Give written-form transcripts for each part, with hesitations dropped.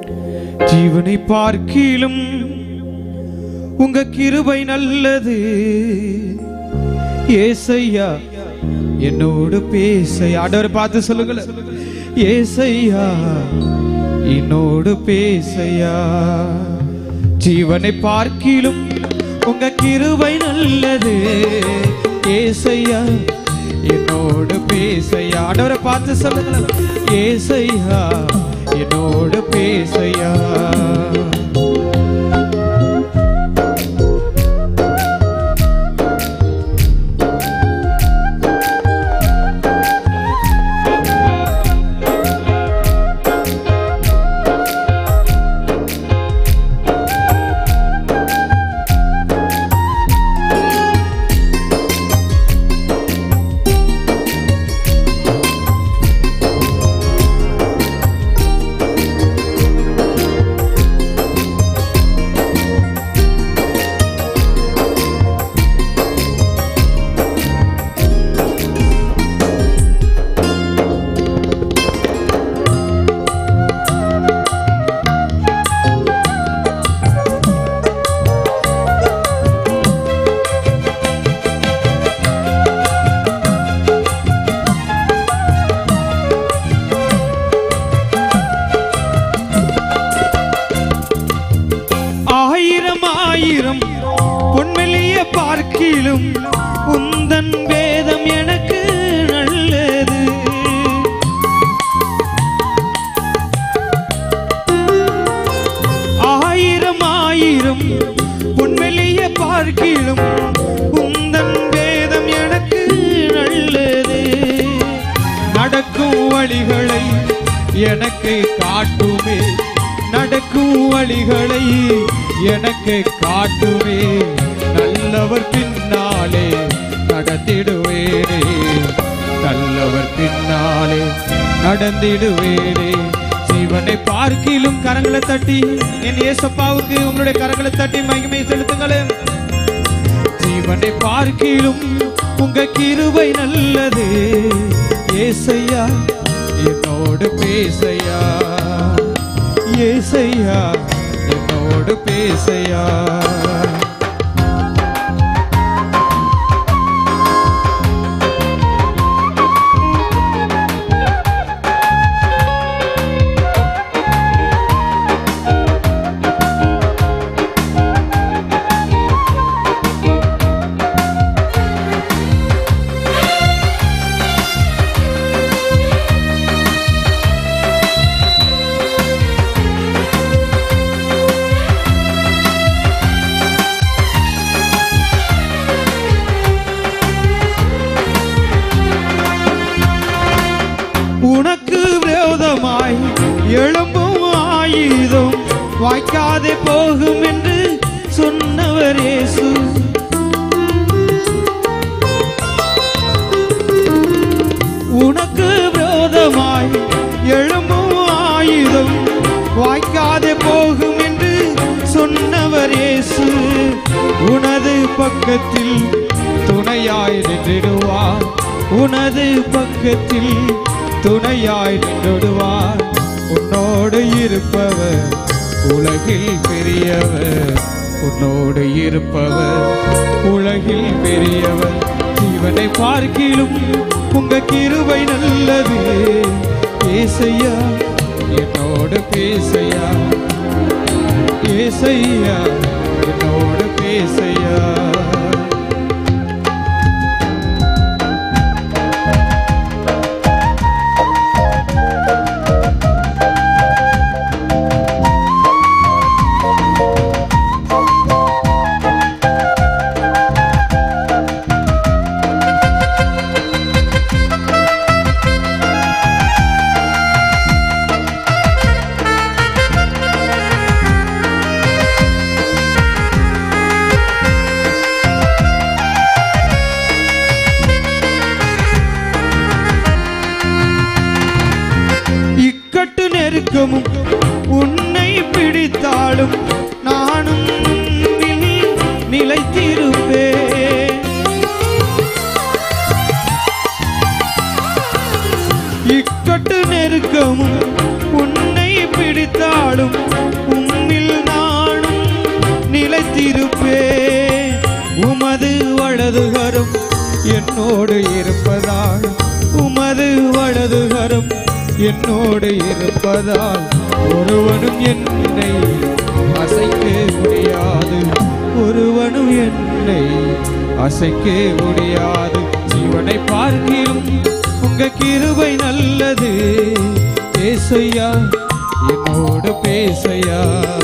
ஜீவனை பார்க்கிலும் உங்க கிருபை நல்லது. ஏசையா என்னோடு பேசையா. ஆண்டவரை பார்த்து சொல்லுங்க, ஏசையா என்னோடு பேசையா. ஜீவனை பார்க்கிலும் உங்க கிருபை நல்லது. ஏசையா என்னோடு பேசையா. ஆண்டவரை பார்த்து சொல்லுங்க, ஏசையா என்னோடு பேசையா. ஆயிரம் பொன்மெலிய பார்க்கிலும் உந்தன் வேதம் எனக்கு நல்லது. ஆயிரம் பொன்மெலிய பார்க்கிலும் உந்தன் வேதம் எனக்கு நல்லது. நடக்கும் வழிகளை எனக்கு காட்டுமே, நடக்கும் வழிகளை எனக்கு காட்டுவே. நல்லவர் பின்னாலே நடந்திடுவேனே, நல்லவர் பின்னாலே நடந்திடுவேனே. ஜீவனை பார்க்கிலும் கரங்களை தட்டி என் ஏசப்பாவுக்கு உங்களுடைய கரங்களை தட்டி மகிமை செலுத்துங்களேன். ஜீவனை பார்க்கிலும் உங்க கிருபை நல்லது. ஏசையா என்னோடு பேசையா. ஏசையா என்னோடு பேசையா. உனக்கு விரோதமாய் எழும்பும் ஆயுதம் வாய்க்காதே போகும் என்று சொன்னவர் இயேசு. உனக்கு விரோதமாய் எழும்பும் ஆயுதம் வாய்க்காதே போகும் என்று சொன்னவர் இயேசு. உனது பக்கத்தில் துணையாய் நின்றிடுவார், உனது பக்கத்தில் துணையாய் நின்றுடுவார். உன்னோடு இருப்பவர் உலகில் பெரியவர், உன்னோடு இருப்பவர் உலகில் பெரியவர். ஜீவனை பார்க்கிலும் உங்க கிருபை நல்லது. ஏசையா என்னோடு பேசையா. ஏசையா என்னோடு பேசையா. உன்னை பிடித்தாலும் நானும் நிலைத்திருப்பேன். இக்கட்டு நெருக்கமும் உன்னை பிடித்தாலும் பிடித்தாலும் உம்மில் நானும் நிலைத்திருப்பேன். உமது வலதுகரம் என்னோடு இருப்பதால், உமது வலதுகரம் என்னோடு இருப்பதால் ஒருவனும் என்னை அசைக்க முடியாது, ஒருவனும் என்னை அசைக்க முடியாது. ஜீவனை பார்க்கிலும் உங்க கிருபை நல்லது. ஏசையா என்னோடு பேசையா,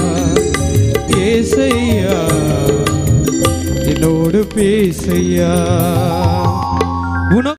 ஏசையா என்னோடு பேசையா.